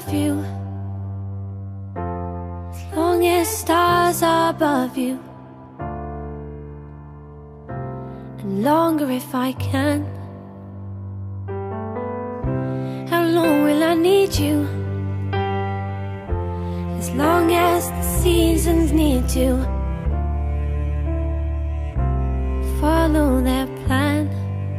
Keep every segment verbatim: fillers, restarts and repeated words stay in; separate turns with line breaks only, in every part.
love you, as long as stars are above you, and longer if I can. How long will I need you? As long as the seasons need to follow their plan.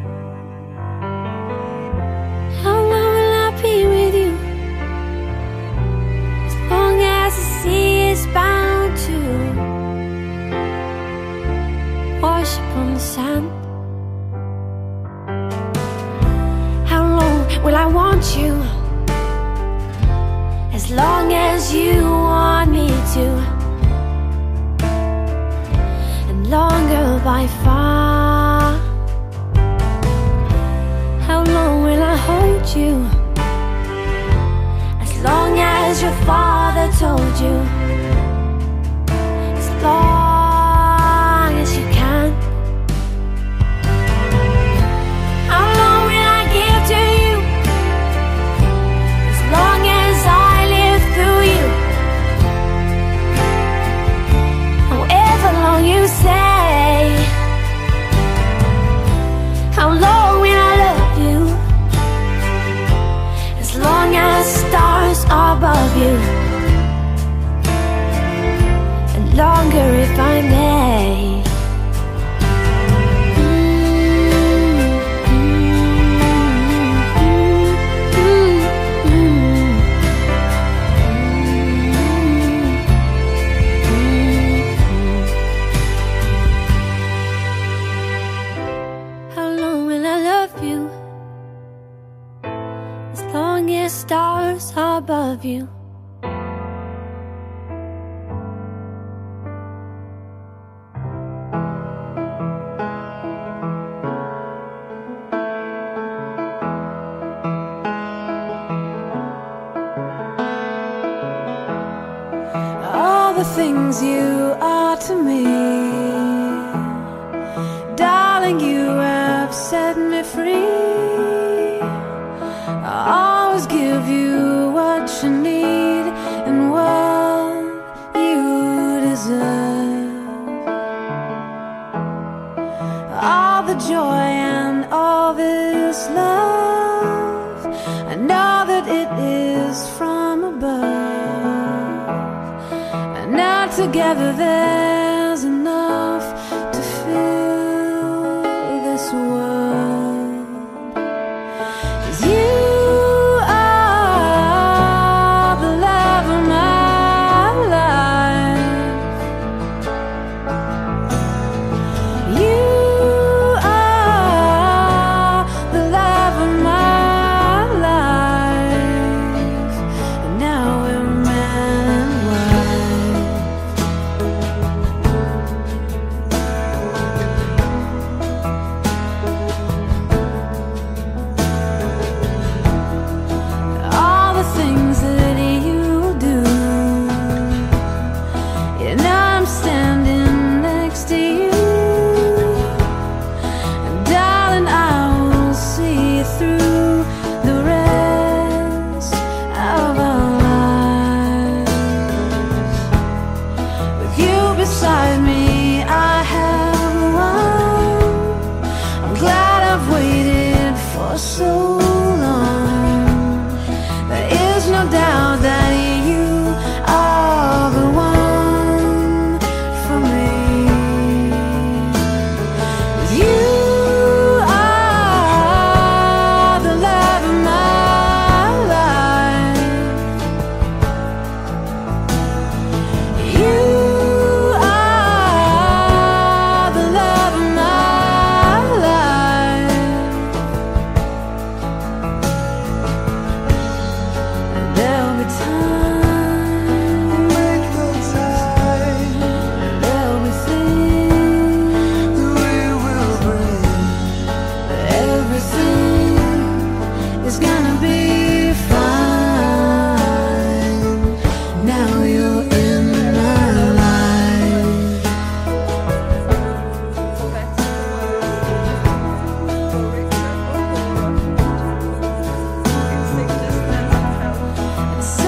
How long will I be with you? As long as the sea is bound to wash upon the sand. How long will I want you? As long as you want me to, and longer by far. How long will I hold you? As long as your father told you, as long as you can. How long will I give to you? As long as I live through you. However long you say. How long will I love you? As long as stars are above you, and longer if I may. How long will I love you? As long as stars are above you.
All the things you are to me, darling, you have set me free. I'll always give you what you need and what you deserve. All the joy and all this love, I know that it is from above. And now together there's enough to fill this world. 'Cause you are the love of my life. You are the love of my life. And now we're man and wife. All the things that you do, you know I'm standing next to you. And darling, I will see through the rest of our lives. With you beside me, I have won. I'm glad I've waited for so long. There is no doubt that you are the one for me. You are the love of my life. You are the love of my life. And there'll be times, and there'll be things we will bring, but everything is gonna be fine. Now you're in my life. So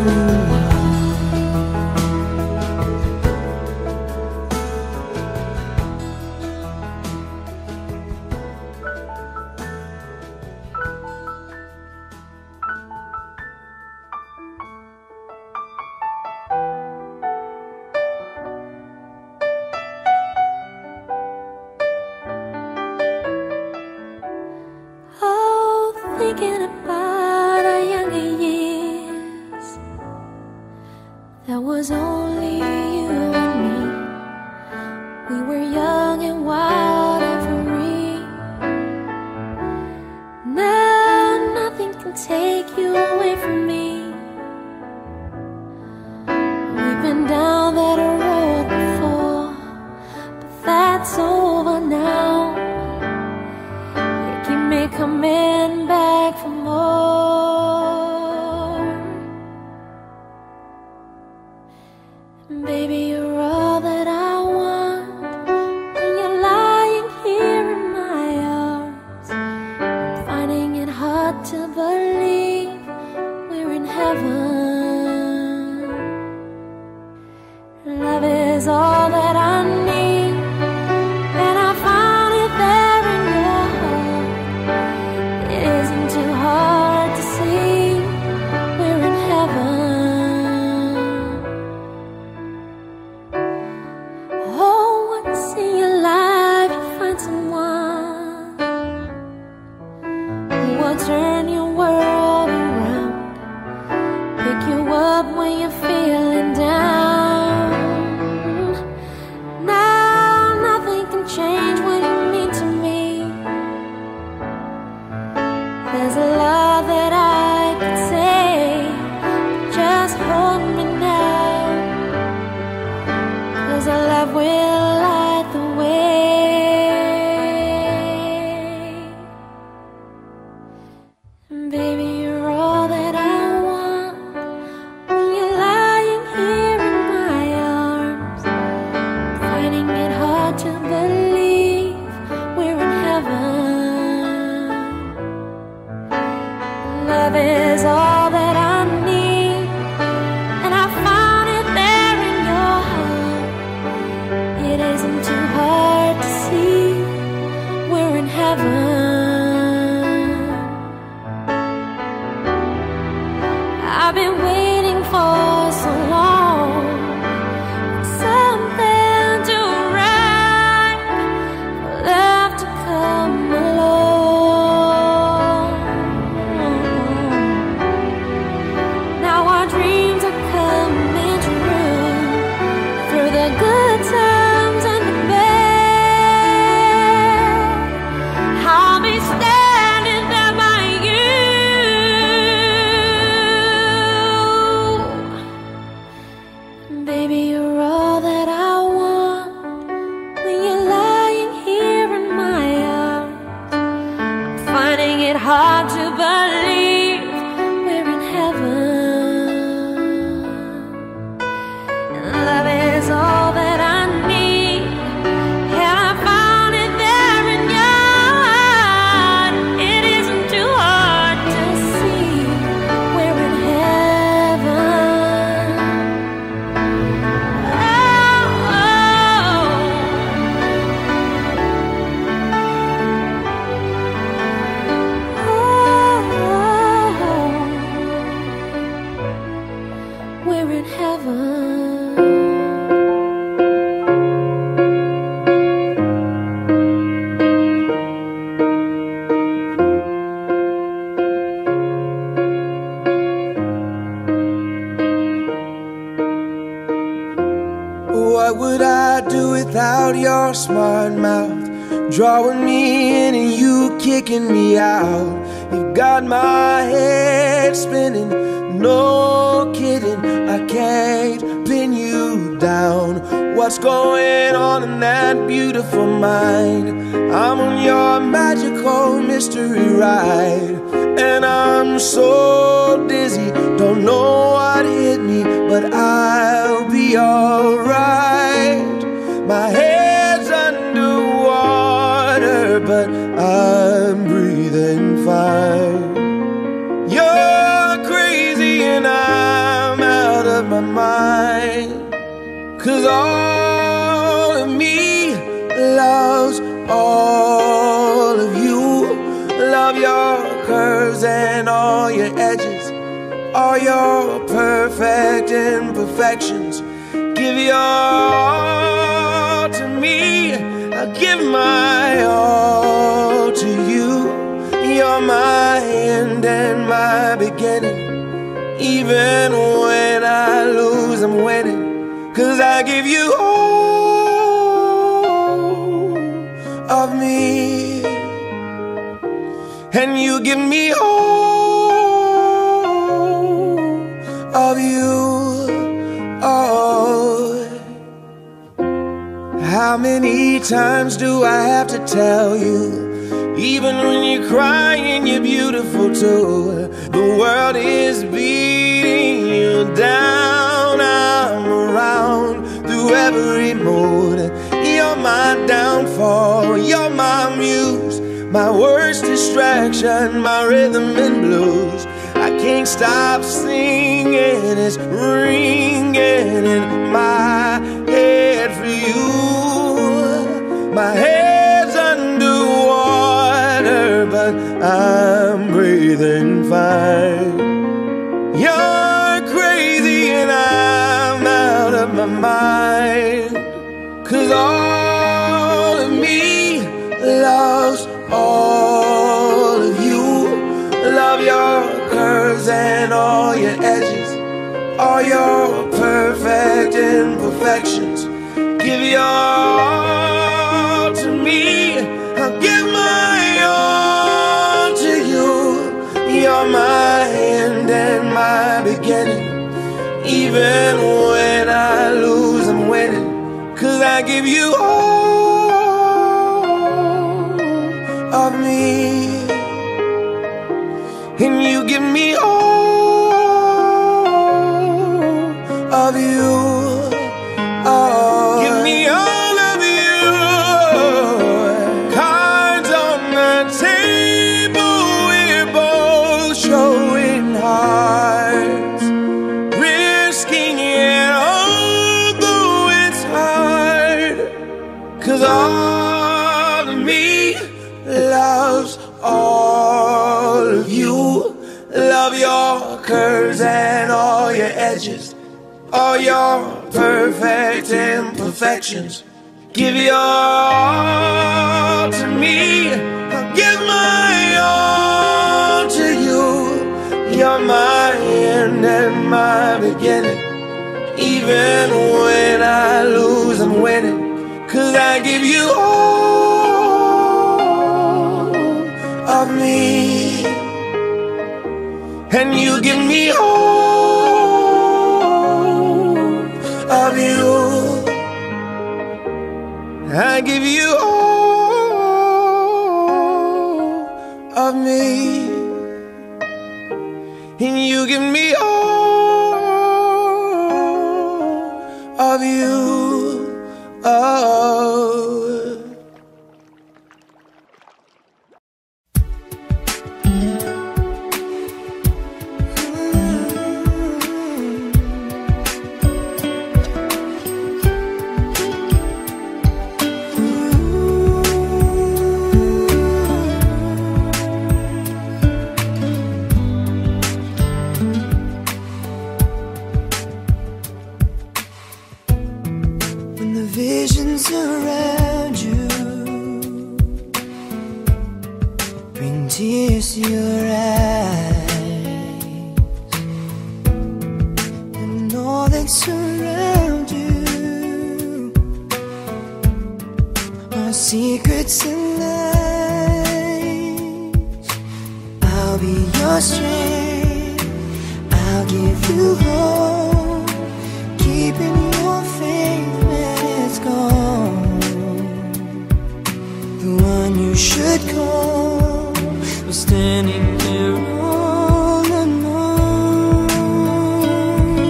Thinking about our younger years, there was only you and me. We were young and wild and free. Now nothing can take you away from me. We've been down that road before, but that's over now. You keep me coming back for more. Baby, you're all that I want. When you're lying here in my arms, I'm finding it hard to believe we're in heaven. Love is all that I need, and I found it there in your heart. It isn't too hard to see we're in heaven. Oh, once in your life you find someone who will turn your world around, pick you up when you're feeling down. Now nothing can change what you mean to me. There's a lot that I could say, just hold me now, 'cause our love will light the way. Baby, you're all that I want. When you're lying here in my arms, I'm finding it hard to believe we're in heaven. Love is all that I need, and I found it there in your heart. It isn't too hard to see we're in heaven. I've been waiting for so long for something to right, for love to come along. Now our dreams are coming true, through the good times and the bad. I'll be standing there by you. Baby, you're all that I want. When you're lying here in my arms, I'm finding it hard to believe we're in heaven. And love is all that I need, and I found it there in your heart. It isn't too hard to see we're in heaven. Oh, oh, oh, we're in heaven.
What would I do without your smart mouth, drawing me in and you kicking me out? You've got my head spinning, no kidding, I can't pin you down. What's going on in that beautiful mind? I'm on your magical mystery ride, and I'm so dizzy, don't know what hit me, but I'll be alright. My head's underwater, but I'm breathing fine. You're crazy and I'm my mind. 'Cause all of me loves all of you. Love your curves and all your edges, all your perfect imperfections. Give your all to me, I'll give my all to you. You're my end and my beginning. Even when I lose, I'm winning. 'Cause I give you all of me, and you give me all of you. Oh, how many times do I have to tell you? Even when you're crying, you're beautiful too. The world is beating you down. I'm around through every mood. You're my downfall, you're my muse, my worst distraction, my rhythm and blues. I can't stop singing, it's ringing in my head for you. My head's underwater, but I'm breathing fine. You're crazy and I'm out of my mind. 'Cause all of me loves all of you. Love your curves and all your edges, all your perfect imperfections. Give your all to me, I'll give my all to you. You're my end and my beginning. Even when I lose, I'm winning. 'Cause I give you all of me, and you give me all of you. Oh, give me all of you. Cards on the table, we're both showing hearts, risking it although it's hard. 'Cause all of me loves all of you. Love your curves and all your edges, all your perfect imperfections. Give your all to me, I'll give my all to you. You're my end and my beginning. Even when I lose, I'm winning. 'Cause I give you all of me, and you give me all of you. I give you all of me, and you give me all of you. Oh.
Visions around you bring tears to your eyes, and all that surround you are secrets and lies. I'll be your strength, I'll give you hope, keeping your faith when it's gone. The one you should call was standing there all alone.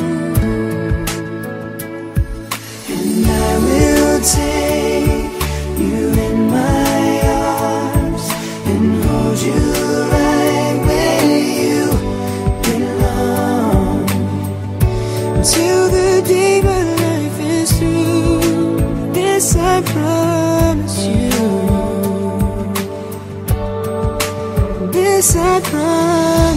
And I will take you in my arms and hold you right where you belong. until the day my life is through. This I promise you. This I promise.